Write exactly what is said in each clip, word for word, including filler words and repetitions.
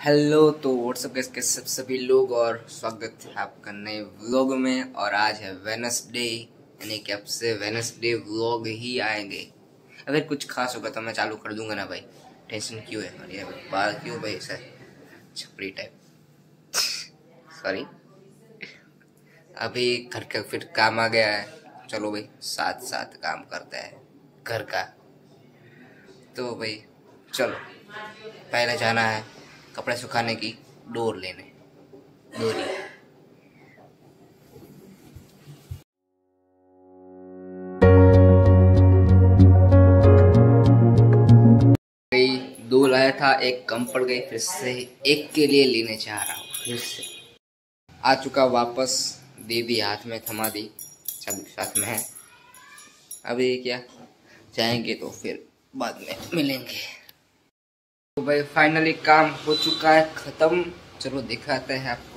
Hello, तो WhatsApp के सब सभी लोग और स्वागत है आपका नए व्लॉग में। और आज है वेडनेसडे, यानी कि अब से वेडनेसडे व्लॉग ही आएंगे। अगर कुछ खास होगा तो मैं चालू कर दूंगा ना भाई, टेंशन क्यों है। और ये बाल क्यों भाई ऐसा छपरी टाइप, सॉरी। अभी घर का फिर काम आ गया है, चलो भाई साथ साथ काम करते हैं घर का। तो भाई चलो, पहले जाना है कपड़े सुखाने की डोर लेने, डोरी। दो लाया था, एक कम पड़ गई, फिर से एक के लिए लेने जा रहा हूँ। फिर से आ चुका वापस, दे दी हाथ में, थमा दी, चाबी साथ में है। अभी क्या जाएंगे तो फिर बाद में मिलेंगे। तो भाई फाइनली काम हो चुका है खत्म, चलो दिखाते हैं आपको।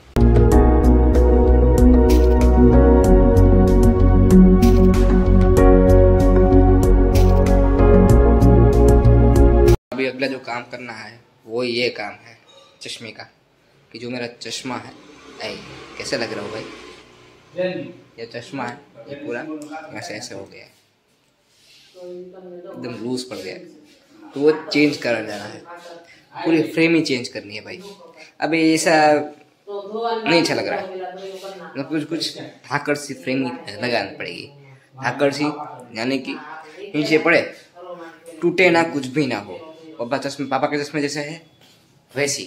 अभी अगला जो काम करना है वो ये काम है चश्मे का, कि जो मेरा चश्मा है, ऐ कैसे लग रहा हो भाई, ये चश्मा है ये पूरा ऐसे ऐसे हो गया है, एकदम लूज पड़ गया है। तो वो चेंज करने जाना है, पूरी फ्रेम ही चेंज करनी है भाई। अभी ऐसा नहीं अच्छा लग रहा है, मतलब कुछ कुछ धाकड़ सी फ्रेम लगानी पड़ेगी। धाकड़ सी यानी कि नीचे पड़े, टूटे ना, कुछ भी ना हो। पापा चश्मे पापा के चश्मे जैसे है वैसी।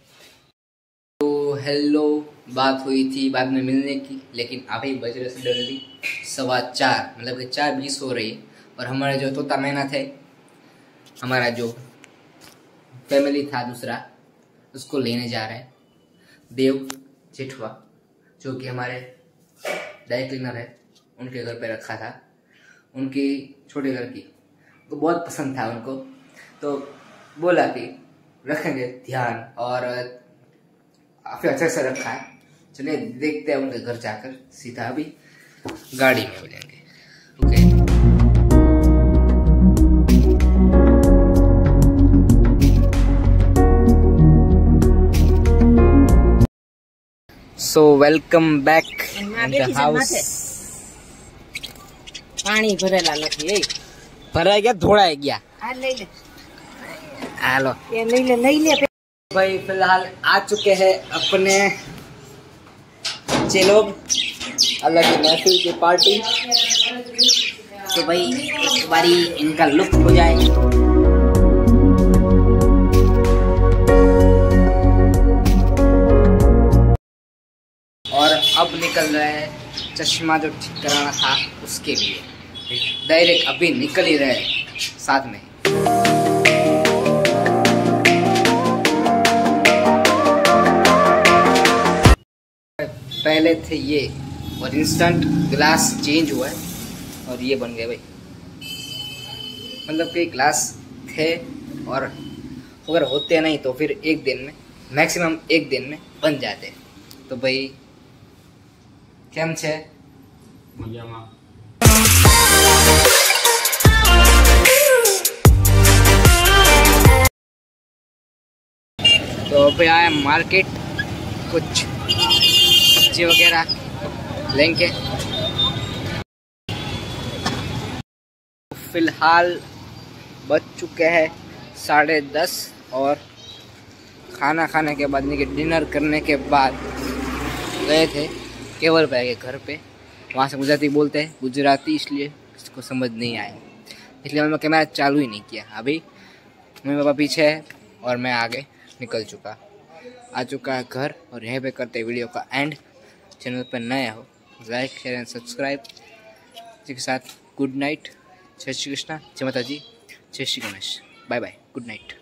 तो हेलो, बात हुई थी बाद में मिलने की, लेकिन अभी बज रहे से जल्दी सवा चार, मतलब कि चार बीस हो रही है। और हमारे जो तोता मैना थे, हमारा जो फैमिली था दूसरा, उसको लेने जा रहे हैं देव जेठवा, जो कि हमारे ड्राई क्लीनर है, उनके घर पे रखा था। उनकी छोटे घर की तो बहुत पसंद था उनको, तो बोला कि रखेंगे ध्यान, और काफी अच्छे से रखा है। चलिए देखते हैं उनके घर जाकर, सीधा अभी गाड़ी में मिलेंगे। Okay so welcome back in the house. पानी भरेला નથી, भराई गया, धोड़ा गया। आ ले ले, हेलो ये ले ले ले ले भाई। फिलहाल आ चुके हैं अपने बच्चे लोग, अलग ही महफिल की पार्टी। तो भाई एक बारी इनका लुक हो जाए। और अब निकल रहे हैं चश्मा जो ठीक कराना था उसके लिए, डायरेक्ट अभी निकल ही रहे साथ में। पहले थे ये, और इंस्टेंट ग्लास चेंज हुआ है और ये बन गए भाई। मतलब कि ग्लास थे, और अगर होते नहीं तो फिर एक दिन में, मैक्सिमम एक दिन में बन जाते। तो भाई केम छे? मजामा। तो भाई आए मार्केट, कुछ सब्जी वगैरह लेंगे। फिलहाल बज चुके हैं साढ़े दस, और खाना खाने के बाद, यानी डिनर करने के बाद गए थे केवल भाई के घर पे। वहाँ से गुजराती बोलते हैं, गुजराती इसलिए इसको समझ नहीं आया, इसलिए मैंने कैमरा चालू ही नहीं किया। अभी मम्मी पापा पीछे है और मैं आगे निकल चुका आ चुका है घर। और यहीं पे करते वीडियो का एंड। चैनल पर नए हो लाइक शेयर एंड सब्सक्राइब। इसी के साथ गुड नाइट, जय श्री कृष्णा, जय माता जी, जय Shri Ganesh, bye bye, good night.